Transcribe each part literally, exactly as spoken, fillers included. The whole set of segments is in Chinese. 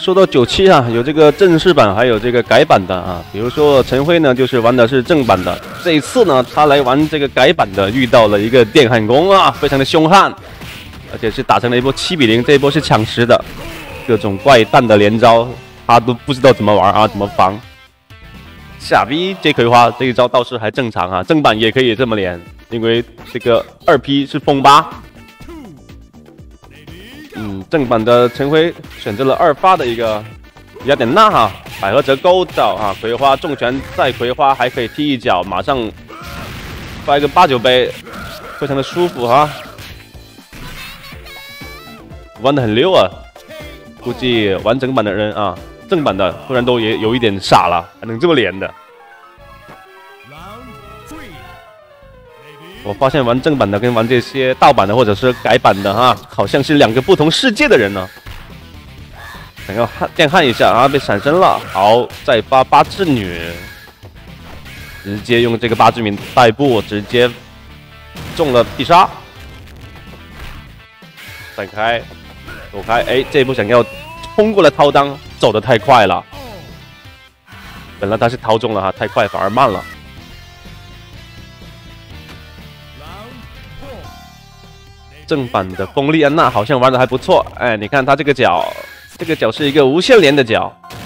说到九七啊，有这个正式版，还有这个改版的啊。比如说陈辉呢，就是玩的是正版的。这一次呢，他来玩这个改版的，遇到了一个电焊工啊，非常的凶悍，而且是打成了一波七比零。这一波是抢十的，各种怪诞的连招，他都不知道怎么玩啊，怎么防。下 B 接葵花这一招倒是还正常啊，正版也可以这么连，因为这个二 P 是风八。 嗯，正版的陈辉选择了二发的一个雅典娜哈，百合折勾到啊，葵花重拳再葵花还可以踢一脚，马上发一个八九杯，非常的舒服哈，玩得很溜啊！估计玩正版的人啊，正版的突然都也有一点傻了，还能这么连的。 我发现玩正版的跟玩这些盗版的或者是改版的哈，好像是两个不同世界的人呢。想要焊电焊一下啊，被闪身了。好，再发八智女，直接用这个八智女代步，直接中了必杀。闪开，躲开，哎，这一步想要冲过来掏裆，走得太快了。本来他是掏中了哈，太快反而慢了。 正版的锋利安娜好像玩的还不错，哎，你看他这个脚，这个脚是一个无限连的脚，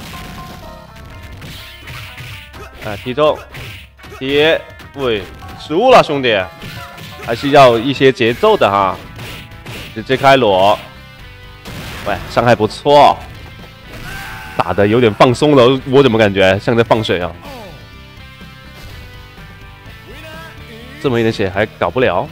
啊，踢中，贴，喂，失误了兄弟，还是要一些节奏的哈，直接开裸，喂，伤害不错，打的有点放松了，我怎么感觉像在放水啊？这么一点血还搞不了。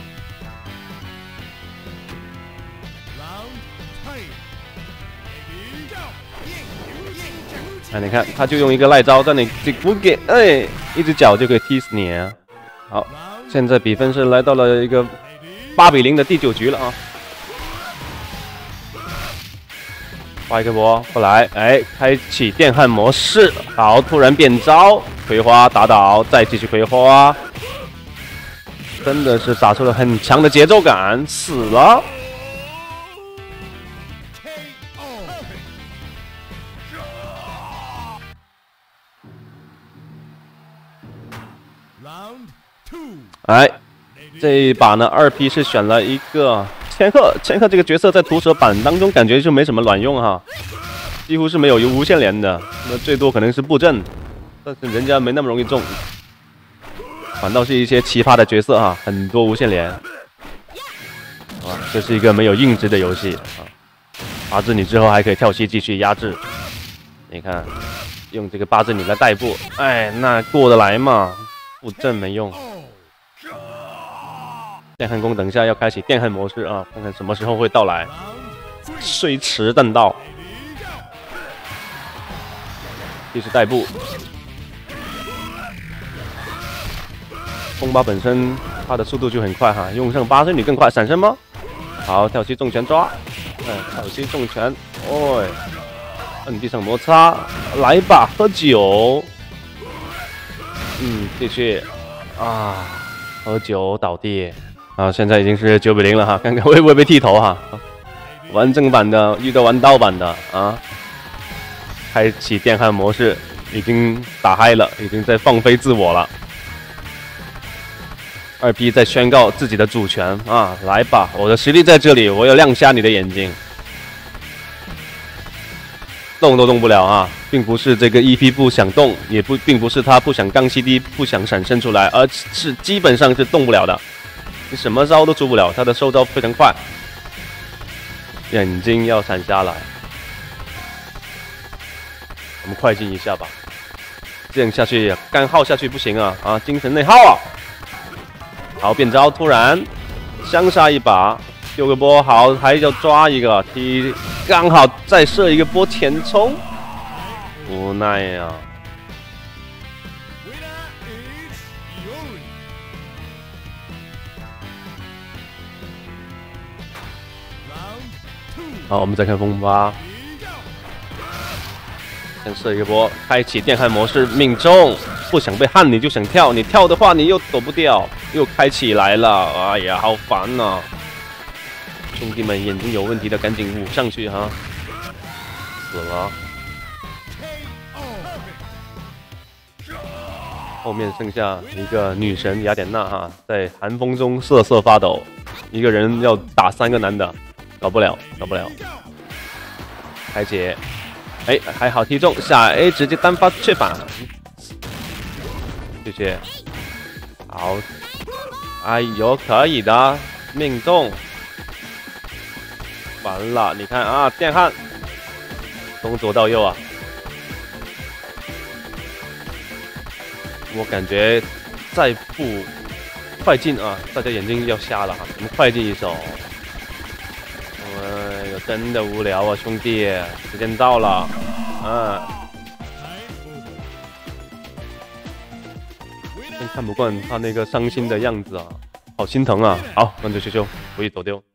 哎，你看，他就用一个赖招，让你这不给，哎，一只脚就可以踢死你。好，现在比分是来到了一个八比零的第九局了啊。发一个波过来，哎，开启电焊模式，好，突然变招，葵花打倒，再继续葵花，真的是打出了很强的节奏感，死了。 哎，这一把呢，二 P 是选了一个千鹤。千鹤这个角色在毒蛇版当中感觉就没什么卵用哈，几乎是没有有无限连的，那最多可能是布阵，但是人家没那么容易中，反倒是一些奇葩的角色哈，很多无限连。啊，这是一个没有硬直的游戏啊，八智女之后还可以跳膝继续压制，你看，用这个八智女来代步，哎，那过得来吗？布阵没用。 电焊工等一下要开启电焊模式啊，看看什么时候会到来。虽迟但到，继续代步。风八本身它的速度就很快哈，用上八智女更快，闪身吗？好，跳膝重拳抓，嗯，跳膝重拳，哦，摁地上摩擦，来吧，喝酒。嗯，继续啊，喝酒倒地。 啊，现在已经是九比零了哈，看看会不会被剃头哈。玩正版的遇到玩盗版的啊，开启电焊模式，已经打嗨了，已经在放飞自我了。二 P 在宣告自己的主权啊，来吧，我的实力在这里，我要亮瞎你的眼睛。动都动不了啊，并不是这个 E P 不想动，也不并不是他不想刚 C D 不想闪身出来，而是基本上是动不了的。 你什么招都出不了，他的收招非常快，眼睛要闪瞎了。我们快进一下吧，这样下去干耗下去不行啊啊！精神内耗啊！好，变招突然相杀一把，丢个波，好，还要抓一个踢，刚好再射一个波前冲，无奈呀、啊。 好，我们再看风八，先射一个波，开启电焊模式，命中。不想被焊你就想跳，你跳的话你又躲不掉，又开起来了。哎呀，好烦呐、啊！兄弟们，眼睛有问题的赶紧捂上去哈。死了。 后面剩下一个女神雅典娜哈，在寒风中瑟瑟发抖，一个人要打三个男的，搞不了，搞不了。开解，哎，还好踢中，下 A 直接单发雀反，谢谢。好，哎呦，可以的，命中。完了，你看啊，电焊，从左到右啊。 我感觉再不快进啊，大家眼睛要瞎了哈！我们快进一手。哎呦，真的无聊啊，兄弟！时间到了，嗯。真看不惯他那个伤心的样子啊，好心疼啊！好，那就修修，不宜走丢。